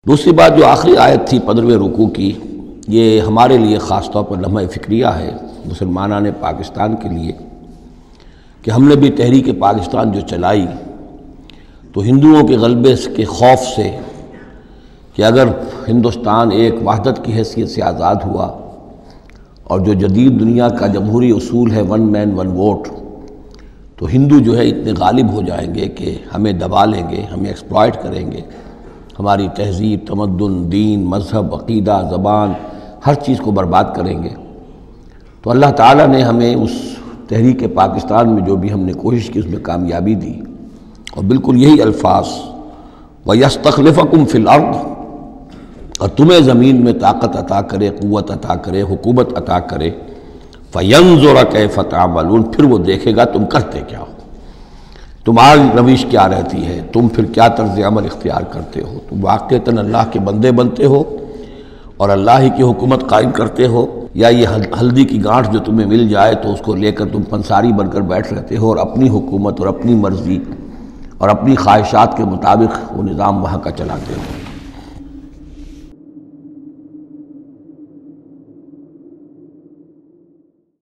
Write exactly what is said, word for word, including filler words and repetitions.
دوسری بات جو آخری آیت تھی پندرہویں رکوع کی، یہ ہمارے لیے خاص طور پر لمحہ فکریہ ہے مسلمانان پاکستان کے لیے کہ ہم نے بھی تحریک پاکستان جو چلائی تو ہندوؤں کے غلبے کے خوف سے کہ اگر ہندوستان ایک وحدت کی حیثیت سے آزاد ہوا اور جو جدید دنیا کا جمہوری اصول ہے ون مین ون ووٹ، تو ہندو جو ہے اتنے غالب ہو جائیں گے کہ ہمیں دبا لیں گے، ہمیں ایکسپلائٹ کریں گے، ہماری تہذیب، تمدن، دین، مذہب، عقیدہ، زبان، ہر چیز کو برباد کریں گے۔ تو اللہ تعالیٰ نے ہمیں اس تحریک پاکستان میں جو بھی ہم نے کوشش کی اس میں کامیابی دی، اور بالکل یہی الفاظ وَيَسْتَخْلِفَكُمْ فِي الْأَرْضِ، اور تمہیں زمین میں طاقت عطا کرے، قوت عطا کرے، حکومت عطا کرے، فَيَنْظُرَ كَيْفَ تَعْمَلُونَ، پھر وہ دیکھے گا تم کرتے کیا ہو، تمہاری روش کیا رہتی ہے، تم پھر کیا طرز عمل اختیار کرتے ہو، تم واقعتاً اللہ کے بندے بنتے ہو اور اللہ ہی کی حکومت قائم کرتے ہو، یا یہ ہلدی کی گانٹھ جو تمہیں مل جائے تو اس کو لے کر تم پنساری بن کر بیٹھ رہتے ہو اور اپنی حکومت اور اپنی مرضی اور اپنی خواہشات کے مطابق وہ نظام وہاں کا چلاتے ہو۔